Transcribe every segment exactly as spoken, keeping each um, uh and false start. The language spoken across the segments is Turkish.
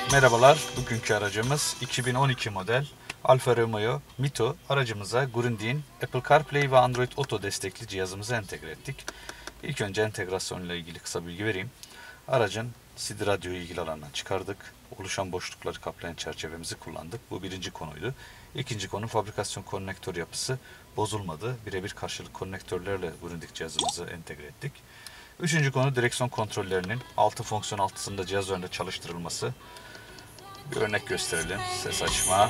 Merhabalar, bugünkü aracımız iki bin on iki model Alfa Romeo Mito. Aracımıza Grundig'in Apple CarPlay ve Android Auto destekli cihazımızı entegre ettik. İlk önce entegrasyonla ilgili kısa bilgi vereyim. Aracın C D radyoyu ilgili alandan çıkardık. Oluşan boşlukları kaplayan çerçevemizi kullandık. Bu birinci konuydu. İkinci konu, fabrikasyon konnektör yapısı bozulmadı. Birebir karşılık konnektörlerle Grundig cihazımızı entegre ettik. Üçüncü konu, direksiyon kontrollerinin altı fonksiyon altısında cihaz üzerinde çalıştırılması. Bir örnek gösterelim. Ses açma.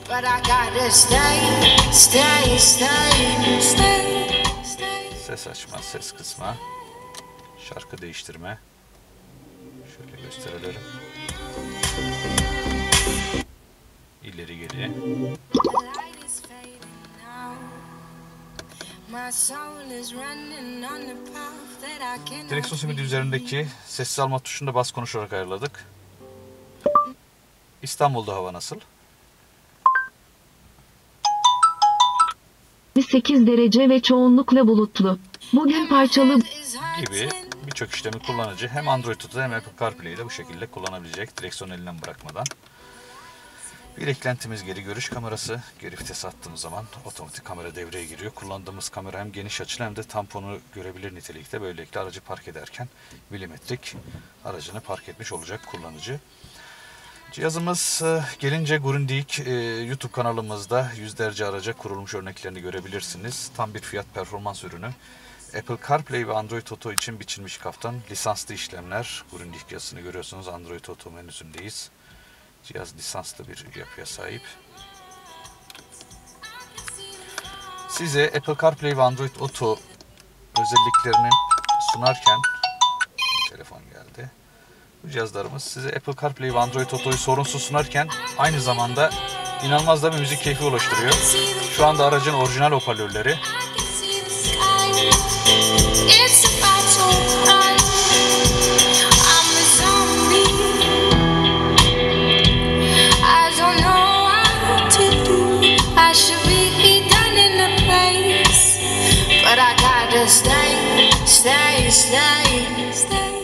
Ses açma, ses kısma. Şarkı değiştirme. Şöyle gösterelim. İleri geri. Direksiyon simidi üzerindeki sessiz alma tuşunu da bas konuşarak ayarladık. İstanbul'da hava nasıl? sekiz derece ve çoğunlukla bulutlu. Bugün parçalı Gibi birçok işlemi kullanıcı hem Android Auto hem Apple CarPlay'i de bu şekilde kullanabilecek, direksiyonu elinden bırakmadan. Bir eklentimiz geri görüş kamerası. Geri vites attığımız zaman otomatik kamera devreye giriyor. Kullandığımız kamera hem geniş açılı hem de tamponu görebilir nitelikte. Böylelikle aracı park ederken milimetrik aracını park etmiş olacak kullanıcı. Cihazımız gelince Grundig YouTube kanalımızda yüzlerce araca kurulmuş örneklerini görebilirsiniz. Tam bir fiyat performans ürünü. Apple CarPlay ve Android Auto için biçilmiş kaftan, lisanslı işlemler. Grundig yazısını görüyorsunuz. Android Auto menüsündeyiz. Cihaz lisanslı bir yapıya sahip. Size Apple CarPlay ve Android Auto özelliklerini sunarken telefon geldi. Bu cihazlarımız size Apple CarPlay ve Android Auto'yu sorunsuz sunarken aynı zamanda inanılmaz da bir müzik keyfi oluşturuyor. Şu anda aracın orijinal hoparlörleri. Stay, stay, stay, stay.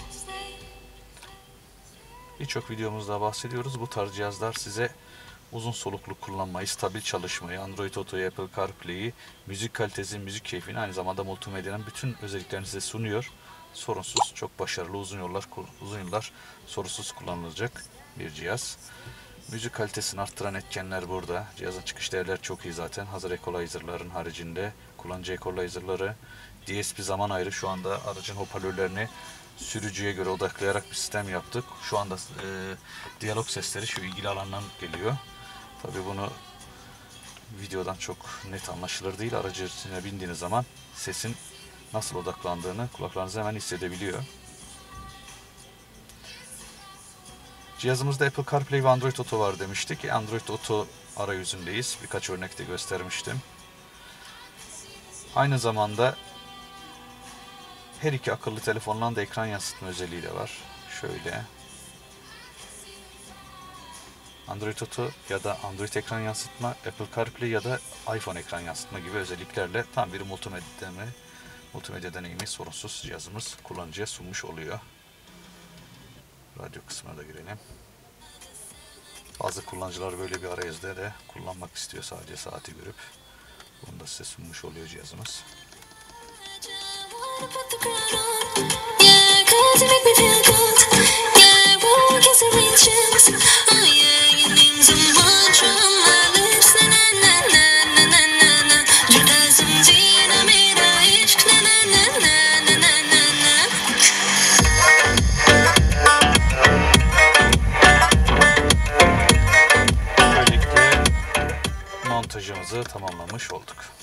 Birçok videomuzda bahsediyoruz. Bu tarz cihazlar size uzun soluklu kullanmayı, stabil çalışmayı, Android Auto'yu, Apple CarPlay'i, müzik kalitesi, müzik keyfini, aynı zamanda multimedyanın bütün özelliklerini size sunuyor. Sorunsuz, çok başarılı, uzun yıllar uzun yıllar sorunsuz kullanılacak bir cihaz. Müzik kalitesini arttıran etkenler burada. Cihazın çıkış değerleri çok iyi zaten. Hazır equalizer'ların haricinde kullanıcı equalizer'ları, D S P zaman ayrı. Şu anda aracın hoparlörlerini sürücüye göre odaklayarak bir sistem yaptık. Şu anda e, diyalog sesleri şu ilgili alandan geliyor. Tabii bunu videodan çok net anlaşılır değil. Aracın içine bindiğiniz zaman sesin nasıl odaklandığını kulaklarınız hemen hissedebiliyor. Cihazımızda Apple CarPlay ve Android Auto var demiştik. Android Auto arayüzündeyiz. Birkaç örnekte göstermiştim. Aynı zamanda her iki akıllı telefondan da ekran yansıtma özelliği de var. Şöyle. Android Auto ya da Android ekran yansıtma, Apple CarPlay ya da iPhone ekran yansıtma gibi özelliklerle tam bir multimedya, multimedya deneyimi sorunsuz cihazımız kullanıcıya sunmuş oluyor. Radyo kısmına da girelim. Bazı kullanıcılar böyle bir arayüzde de kullanmak istiyor, sadece saati görüp. Bunu da size sunmuş oluyor cihazımız. Böylelikle montajımızı tamamlamış olduk.